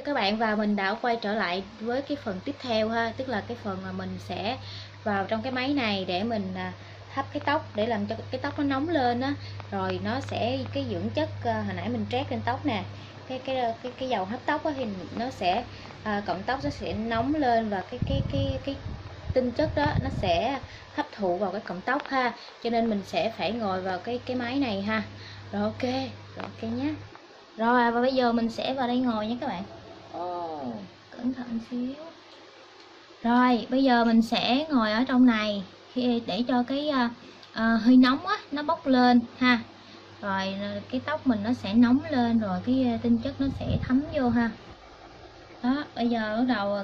các bạn, và mình đã quay trở lại với cái phần tiếp theo ha, tức là cái phần mà mình sẽ vào trong cái máy này để mình hấp cái tóc để làm cho cái tóc nó nóng lên á, rồi nó sẽ cái dưỡng chất hồi nãy mình trét lên tóc nè, cái dầu hấp tóc á, thì nó sẽ cọng tóc nó sẽ nóng lên và cái tinh chất đó nó sẽ hấp thụ vào cái cọng tóc ha, cho nên mình sẽ phải ngồi vào cái máy này ha. Rồi ok nhé. Rồi và bây giờ mình sẽ vào đây ngồi nha các bạn. Cẩn thận xíu. Rồi bây giờ mình sẽ ngồi ở trong này để cho cái hơi nóng á nó bốc lên ha. Rồi cái tóc mình nó sẽ nóng lên, rồi cái tinh chất nó sẽ thấm vô ha. Đó, bây giờ bắt đầu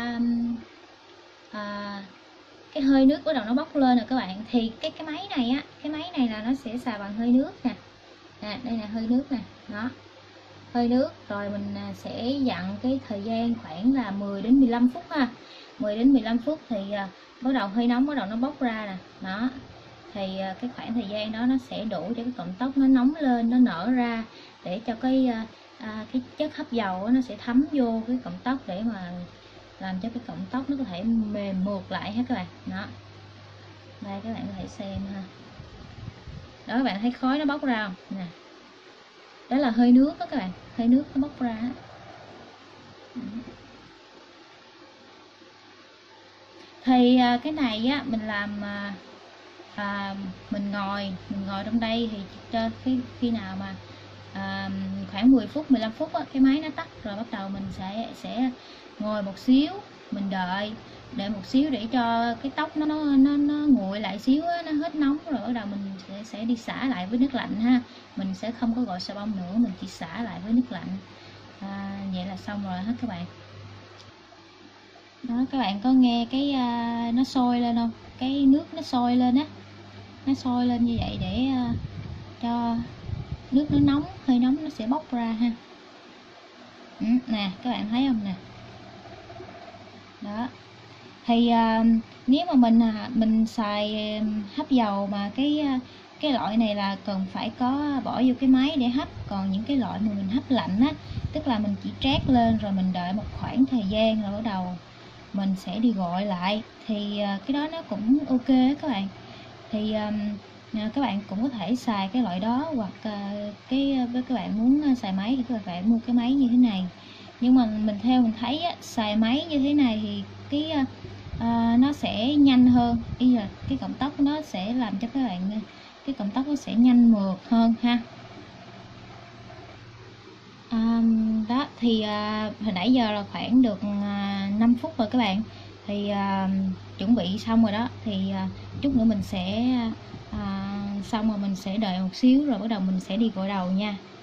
cái hơi nước bắt đầu nó bốc lên rồi các bạn. Thì cái máy này á, cái máy này là nó sẽ xài bằng hơi nước nè. Đây là hơi nước nè, đó. Hơi nước, rồi mình sẽ dặn cái thời gian khoảng là 10 đến 15 phút ha. 10 đến 15 phút thì bắt đầu hơi nóng bắt đầu nó bốc ra nè. Đó. Thì cái khoảng thời gian đó nó sẽ đủ cho cái cọng tóc nó nóng lên, nó nở ra, để cho cái chất hấp dầu nó sẽ thấm vô cái cọng tóc để mà làm cho cái cọng tóc nó có thể mềm mượt lại ha các bạn. Đó. Đây các bạn có thể xem ha. Đó, các bạn thấy khói nó bốc ra không? Nè. Đó là hơi nước đó các bạn, hơi nước nó bốc ra. Thì cái này á mình làm mình ngồi trong đây thì cho khi nào mà khoảng 10 phút 15 phút á, cái máy nó tắt rồi bắt đầu mình sẽ ngồi một xíu, mình đợi một xíu để cho cái tóc nó nguội lại xíu á, nó hết nóng rồi bắt đầu mình sẽ đi xả lại với nước lạnh ha. Mình sẽ không có gọi xà bông nữa, mình chỉ xả lại với nước lạnh. Vậy là xong rồi hết các bạn. Đó, các bạn có nghe cái nó sôi lên không? Cái nước nó sôi lên á, nó sôi lên như vậy để cho nước nó nóng, hơi nóng nó sẽ bốc ra ha. Nè các bạn thấy không nè. Đó. Thì nếu mà mình xài hấp dầu mà cái loại này là cần phải có bỏ vô cái máy để hấp. Còn những cái loại mà mình hấp lạnh á, tức là mình chỉ trét lên rồi mình đợi một khoảng thời gian rồi bắt đầu mình sẽ đi gọi lại, thì cái đó nó cũng ok các bạn. Thì các bạn cũng có thể xài cái loại đó, hoặc với các bạn muốn xài máy thì các bạn mua cái máy như thế này. Nhưng mà theo mình thấy á, xài máy như thế này thì cái nó sẽ nhanh hơn, ý là cái cọng tóc nó sẽ làm cho các bạn cái cọng tóc nó sẽ nhanh mượt hơn ha. Đó thì hồi nãy giờ là khoảng được 5 phút rồi các bạn. Thì chuẩn bị xong rồi đó, thì chút nữa mình sẽ xong rồi mình sẽ đợi một xíu rồi bắt đầu mình sẽ đi gội đầu nha.